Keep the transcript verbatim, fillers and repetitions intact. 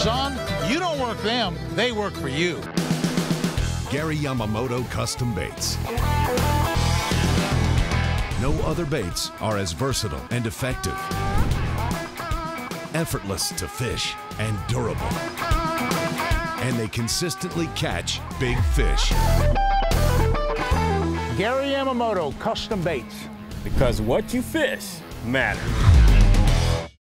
Son, you don't work them, they work for you. Gary Yamamoto Custom Baits. No other baits are as versatile and effective, effortless to fish, and durable. And they consistently catch big fish. Gary Yamamoto Custom Baits. Because what you fish matters.